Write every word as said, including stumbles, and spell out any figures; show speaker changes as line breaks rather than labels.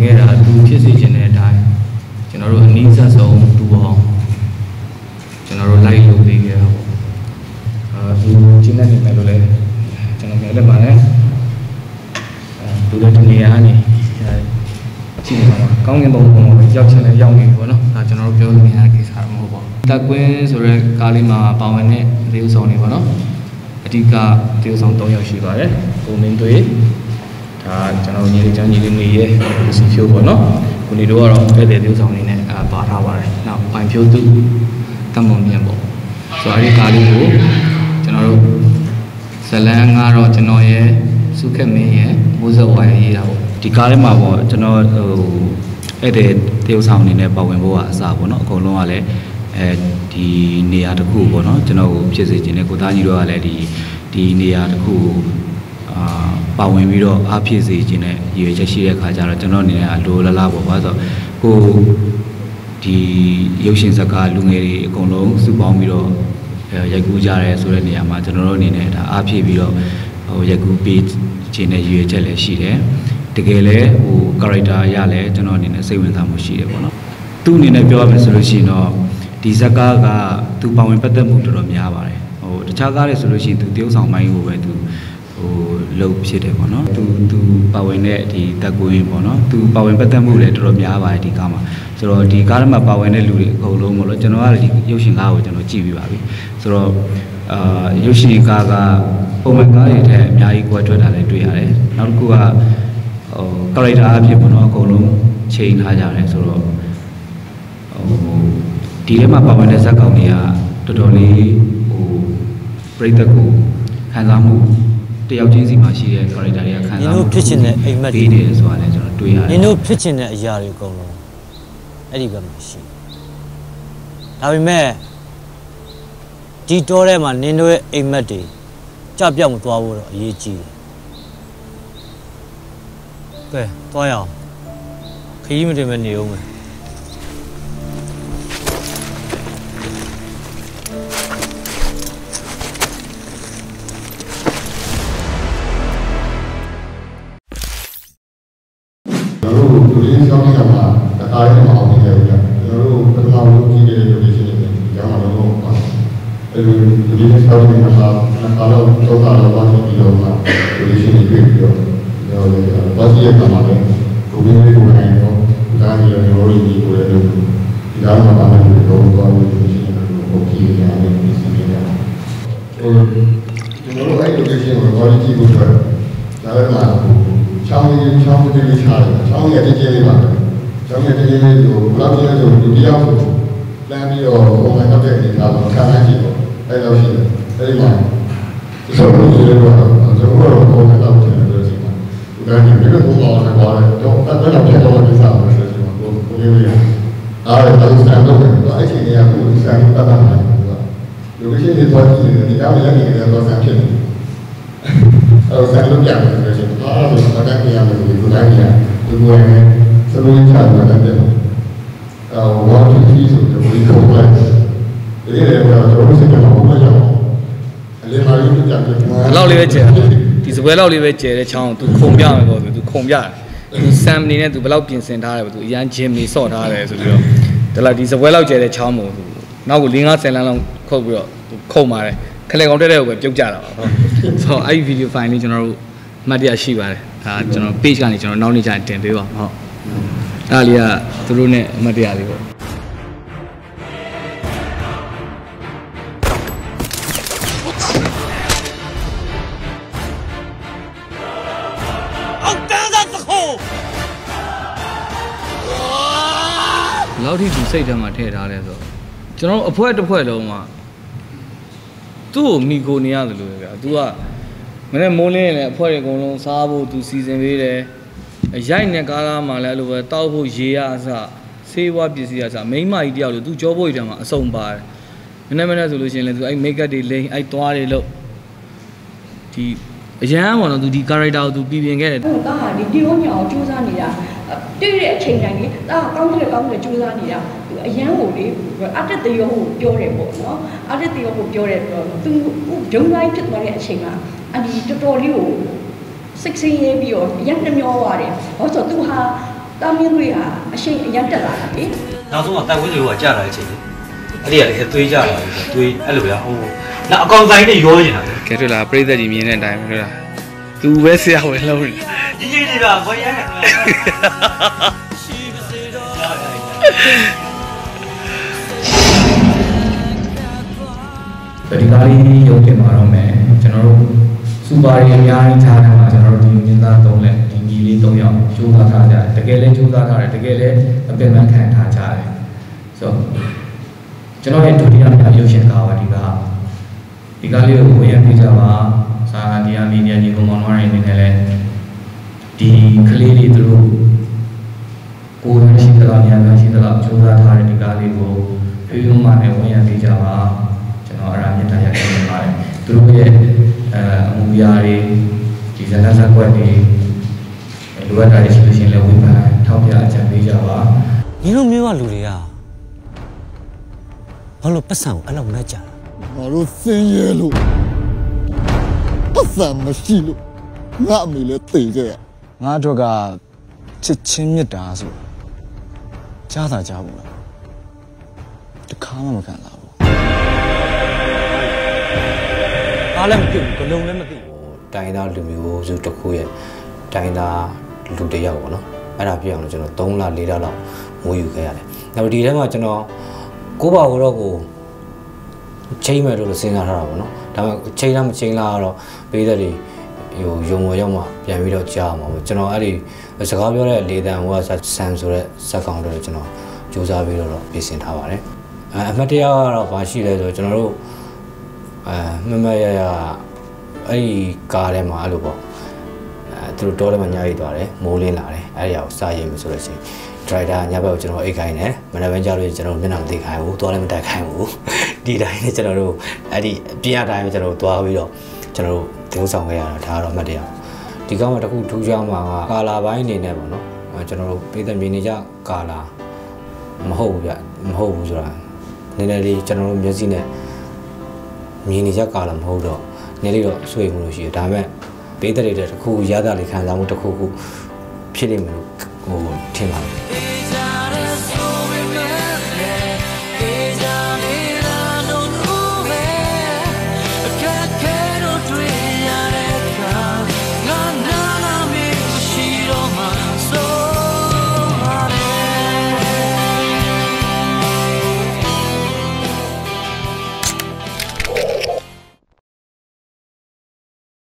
ခဲ့တာသူဖြစ်စေခြင်းတဲ့အတိုင်းကျွန်တော်တို့အနည်းဆက်ဆုံးတူအောင်ကျွန်တော်တို့လိုက်လုပ်ပေးခဲ့တာပေါ့အာသူကျင်းနေတယ်လို့လည်းကျွန်တော်ပြောလက်ပါတယ်အဲသူလည်းဒီနေရာကနေကြည့်နေပါမှာကောင်းကင်ဘုံဘုံမှာရောက်ချင်လဲရောက်နေပြီပေါ့နော်ဒါကျွန်တော်တို့ပြောလို့မရတဲ့ကိစ္စတော့မဟုတ်ပါဘူးတက်ကွင်းဆိုရဲကားလေးမှာပါဝင်တဲ့ဒေဥဆောင်တွေပေါ့နော်အဓိကဒေဥဆောင်၃ယောက်ရှိပါတယ်ကိုမင်းသွေးဒါကျွန်တော်ညီလေးချမ်းညီလေးမေရဲ့စီဖြိုးပေါ့နော်ကိုနေတို့ကတော့အဲ့တဲ့ဒေဥဆောင်နေနဲ့အာပါထားပါတယ်နောက်ပိုင်ဖြိုးသူတမုံမြင့်ပေါ့ဆိုတော့အဲ့ဒီကားလေးကိုကျွန်တော်တို့ဇလန်းကတော့ကျွန်တော်ရဲ့စုခက်မင်းရဲ့မိုးစောဝါရဲ့ရေးတာပေါ့
ဒီကားထဲမှာပေါ့ကျွန်တော်ဟိုအဲ့တဲ့တရုတ်ဆောင်အနေနဲ့ပါဝင်ဖို့ကအစပေါ့နော်အကုန်လုံးကလည်းအဲဒီနေရာတစ်ခုပေါ့နော်ကျွန်တော်ကိုဖြစ်စေခြင်းနဲ့ကိုသားကြီးတို့ကလည်းဒီဒီနေရာတစ်ခုအာပါဝင်ပြီးတော့အားဖြစ်စေခြင်းနဲ့ရည်ရွယ်ချက်ရှိတဲ့အခါကျတော့ကျွန်တော်အနေနဲ့အလိုလလားပေါ့ဘာလို့ဆိုတော့ကိုဒီရုပ်ရှင်ဇာတ်ကားလူငယ်တွေအကုန်လုံးစုပေါင်းပြီးတော့ရိုက်ကူးကြရဲဆိုတဲ့နေရာမှာကျွန်တော်တို့အနေနဲ့ဒါအားဖြစ်ပြီးတော့ဟိုရိုက်ကူးပေးခြင်းနဲ့ရည်ရွယ်ချက်လည်းရှိတယ်တကယ်လဲဟို character ရလဲကျွန်တော်အနေနဲ့စိတ်ဝင်စားမှုရှိတယ်ပေါ့နော်သူ့အနေနဲ့ပြောရမယ်ဆိုလို့ရှိရင်တော့ဒီဇာတ်ကားကသူပါဝင်ပတ်သက်မှုတော်တော်များပါတယ်ဟိုတခြားကားတွေဆိုလို့ရှိရင်သူတရုပ်ဆောင်ပိုင်းကိုပဲသူဟိုလှုပ်ဖြစ်တယ်ပေါ့နော်သူသူပါဝင်တဲ့ဒီတက်ကွင်းပေါ့နော်သူပါဝင်ပတ်သက်မှုလည်းတော်တော်များပါတယ်ဒီကားမှာဆိုတော့ဒီကားထဲမှာပါဝင်တဲ့လူတွေအကုန်လုံးပေါ့လို့ကျွန်တော်ကဒီရုပ်ရှင်ကားကိုကျွန်တော်ကြည့်ပြီးပါပြီဆိုတော့အာရုပ်ရှင်ကားကပုံမှန်ကားတွေထက်အများကြီးကွာထွက်တာလည်းတွေ့ရတယ်နောက်တစ်ခုကဟို character အဖြစ်ပေါ့နော်အကုန်လုံးချိန်ထားကြတယ်ဆိုတော့ဟိုဒီထဲမှာပါဝင်တဲ့ဇာတ်ကောင်တွေကတော်တော်လေးဟိုပြိတ္တကိုခံစားမှုတယောက်ချင်းစီမှာရှိတဲ့ character တွေကခံစားမှု
ဖြစ်ချင်တဲ့အိမ်မက်တွေ
နေတယ်ဆိုတာလည်းကျွန်တော်တွေ့ရတယ်
နင်တို့ဖြစ်ချင်တဲ့အရာတွေအကုန်လုံးအဲ့ဒီဘက်မှာရှိဒါပေမဲ့ဒီတောထဲမှာနင်တို့ရဲ့အိမ်မက်တွေကြပြောက်မသွားဘူးတော့အရေးကြီးတယ်ကဲသွားရအောင်ခရီးမတင်မနေအောင်မယ်
လူရင်းဆောင်နေတာမှာတခါတည်းမအောင်နေတယ်ဗျာကျွန်တော်တို့ပထမဆုံးကြည့်တဲ့လူတွေရှိနေတယ်ကျောင်းမှာတော့ပါအဲလိုလူရင်းဆောင်နေတာမှာခါတော့တော့ကတော့ဘာလို့ဒီလိုမှလူရင်းနေပြီပြီးတော့ဘာစီရတာမှလည်းကိုမင်းလေးကိုနိုင်တော့ဒါကြီးလည်းရောရီကြီးကိုလည်းဒီကားမှာပါနေတယ်တော့ဘာလို့လူရင်းနေတယ်ကိုကြည့်ရတယ်ဒီစီနေတာဟိုကျွန်တော်တို့အဲ့ location ကိုဘာလို့ကြည့်ဖို့ဆိုတော့ဒါလည်းမှာချောင်းလေးချောင်းလေးလေးချားတယ်ချောင်းရဲ့တကြီးလေးပါချောင်းရဲ့တကြီးလေးကိုဘလောက်ကြီးလဲဆိုလူတယောက်ကိုလမ်းပြီးတော့ပုံမှန်တော့တဲ့အနေနဲ့ခံနိုင်ကြည့်တော့အဲ့လိုရှိတယ်အဲ့ဒီမှာဒီလိုမျိုးလေးတော့ကျွန်တော်တို့ပုံမှန်တော့တယ်လို့ဆိုမှာဒီကနေ့ဒီလိုပုံမှန်တော့ပါတယ်တော့အဲ့ဒါတော့တော့ဒီစားလို့ဆိုချင်မှာကိုကိုလေးလေးအားရတော့စံတော့တယ်အဲ့ဒီနေရာကိုစံတော့တတ်တာမှာလူကြီးတွေတော့ဒီဒီကားလည်းနေတယ်တော့စံဖြစ်တယ်အဲ့တော့စံလို့ပြန်တယ်ဆိုရင်အားလုံးကတည်းကရမယ်ဒီလိုတိုင်းရဒီလိုနဲ့စလုံးချတာတက်တယ်အော်ဝါတူတီဆိုတော့ဒီကိုပဲဒီလေကတော့ကျွန်တော်စိတ်ကမဟုတ်ကြဘူးအလေးမာရီပြကြတယ်
လောက်လေးပဲကျဲဒီစပွဲလောက်လေးပဲကျဲတဲ့ချောင်းသူခုံပြမယ်ပေါ့သူခုံပြတယ်သူစမ်နေနဲ့သူဘယ်လောက်ပြင်ဆင်ထားတယ်ပေါ့သူအရန်ဂျင်နေဆော့ထားတယ်ဆိုပြီးတော့ဒါလာဒီစပွဲလောက်ကျဲတဲ့ချောင်းမို့သူနောက်ကို၄၅ဆယ်လမ်းလောက်ခုတ်ပြီးတော့ခုံပါတယ်ခလေကောင်တက်တဲ့ကိုပဲပြုတ်ကြတာပါဟုတ်ဆိုတော့အဲ့ဒီဗီဒီယိုဖိုင်လေးကျွန်တော်တို့မှတ်တရရှိပါတယ်ဒါကျွန်တော် page ကနေကျွန်တော်နောက်နေ့ကျရင်တင်ပေးပါဟုတ်အဲ့လေးကသူတို့ ਨੇ အမှတ်တရလေးပေါ့လောက်ထိသူစိတ်ထဲမှာထည့်ထားလဲဆိုတော့ကျွန်တော်အဖွဲတစ်ဖွဲလုံးမှာသူ့ကိုမိကိုနေရတယ်လို့ဗျာ तू ကမနေ့မိုးလင်းလည်းအဖွဲတွေအကုန်လုံးစားဖို့ तू စီစဉ်ပေးတယ်ရိုက်နေကားကားမှလည်းအဲ့လိုပဲတောက်ဖို့ရေရအစဆေးဝါးပစ္စည်းအစမိန်းမကြီးတယောက်လို့ तू ကြောဖို့ရမှာအစုံပါတယ်မနေ့မနေ့ဆိုလို့ရှိရင်လည်း तू အဲ့ make up တွေလိမ့်အဲ့သွားတွေလို့ဒီအရန်ပေါ့နော် तू ဒီ character ကို तू ပြင်ပြင်ခဲ့တယ်
ဟုတ်တာဟာဒီတီယိုညောင်စူးစမ်းနေတာတွေ့တဲ့အချိန်တိုင်းလေဒါကောင်းတယ်ကောင်းတယ်စူးစမ်းနေတာ तू အရန်ကိုလေအတက်တရောကိုပြောတယ်ပေါ့နော်အတက်တရောကိုပြောတယ်တော့ तू ဂျုံတိုင်းဖြစ်သွားတဲ့အချိန်မှာအဒီတော်တော်လေးကိုစိတ်ဆင်းရဲပြီးတော့ရန်နှမျောသွားတယ်ဘာလို့ဆို तू ဟာတာမင်းတွေကအရှိန်အရန်တက်လာတာလေ
နောက်ဆုံးကတိုက်ဝင်းတွေကကြာလာတဲ့အချိန်လေအဲ့ဒီကလေသွေးကြလာတယ်သွေးအဲ့လိုရဟိုနောက်အကောင်ဆိုင်နဲ့ရောနေတာလေ
ကဲတွေ့လားပြိသက်ကြီးမြင်တဲ့အတိုင်းတွေ့လားသူပဲဆရာဝင်လုံးနေ
ကြီးကြီးတွေကဘွားရမ်း
ဒီကားလေးရုပ်တင်มาတော့မယ်ကျွန်တော်တို့စူပါရီအများကြီးထားတယ်မှာကျွန်တော်တို့ဒီမြင်းသားသုံးလက်ဒီညီလေးသုံးယောက်ကြိုးစားထားကြတယ်တကယ်လည်းကြိုးစားထားတယ်တကယ်လည်းအပင်ပန်းခံထားကြတယ်ဆိုတော့ကျွန်တော်ရဲ့ဒုတိယမြောက်ရုပ်ရှင်ကားပါဒီကားဒီကားလေးကိုဝင်ရပြကြပါစာဒီယာမီဒီယာညီကောင်မောင်နှမတွေအနေနဲ့လည်းဒီကလေးလေးသူတို့ကိုယ်ရရှိသလားညာရှိသလားကြိုးစားထားတဲ့ဒီကားလေးကိုဖေးလုံးမနဲ့ဝင်ရပြကြပါကျွန်တော်အရာမြင့်တရားရခဲ့ပါတယ်သူတို့ရဲ့အဲအမှုပြားတွေဒီဇာတ်ဇာတ်ကွက်တွေလိုအပ်တာတွေရှိလို့ရှိရင်လည်းဝေဖန်ထောက်ပြအကြံပေးကြပါ
ညီတို့မျိုးကလူတွေကဘာလို့ပတ်စံကိုအဲ့လိုမကြတာ
ငါတို့စင်ရဲလို့ပတ်စံမရှိလို့ငါအမေလည်းသိခဲ့ရ
ငါတို့ကချစ်ချင်းမြတ်တာဆိုကြားတာကြားဘူးလားတခါမှမခံလာဘူး
အားလည်းမဖြစ်ဘူးကလုံးလည်းမသိဘူး
တိုင်းသားလူမျိုးစုတစ်ခုရဲ့တိုင်းသားလူတစ်ယောက်ပေါ့နော်အဲ့ဒါပြအောင်လို့ကျွန်တော်သုံးလလေးလလောက်မိုးယူခဲ့ရတယ်နောက်ဒီထဲမှာကျွန်တော်ကိုပါကိုတော့ကိုချိန်မဲ့လို့စဉ်းစားထားတာပေါ့နော်ဒါပေမဲ့ချိန်လားမချိန်လားတော့ပေးတဲ့တွေဟိုယုံဝရောက်မှပြန်ပြီးတော့ကြားမှာပေါ့ကျွန်တော်အဲ့ဒီစကားပြောတဲ့လေတန်ဟိုကဆန်ဆိုတဲ့ဇက်ကောင်တော့ကျွန်တော်စူးစမ်းပြီးတော့ပြင်ဆင်ထားပါတယ်အဲအမှတ်တရကတော့ဘာရှိလဲဆိုတော့ကျွန်တော်တို့အဲမမရရအဲ့ဒီကားထဲမှာအဲ့လိုပေါ့အဲသူတို့တောထဲမှာညှိသွားတယ်မိုးလင်းလာတယ်အဲ့ဒီအောင်စာရိပ်မယ်ဆိုလို့ရှိရင်ဒရိုက်တာညဘက်ကိုကျွန်တော်အိတ်ခိုင်းတယ်မနေ့ပိုင်းကျတော့ကျွန်တော်မျက်နှာမသိခိုင်းဘူးသွားလည်းမတက်ခိုင်းဘူးဒီတိုင်းနဲ့ကျွန်တော်တို့အဲ့ဒီပြင်းအတိုင်းကျွန်တော်တို့သွားပြီးတော့ကျွန်တော်တို့သုံးဆောင်ခဲ့ရတာဒါကတော့မှတ်တရဒီကောင်းမှာတခုထူးခြားမှာကကာလာပိုင်းအနေနဲ့ပေါ့နော်ကျွန်တော်တို့ပြည်သက်မြင်နေကြကာလာမဟုတ်ဘူးဗျမဟုတ်ဘူးဆိုတာနည်းနည်းလေးကျွန်တော်တို့မျက်စိနဲ့မြင်နေကြကာလာမဟုတ်တော့နည်းလေးတော့ဆွေးမှုလို့ရှိတယ်ဒါပေမဲ့ပြည်သက်တွေတခုရတာလေးခံစားမှုတခုခုဖြစ်နေမလို့ဟိုထင်ပါတယ်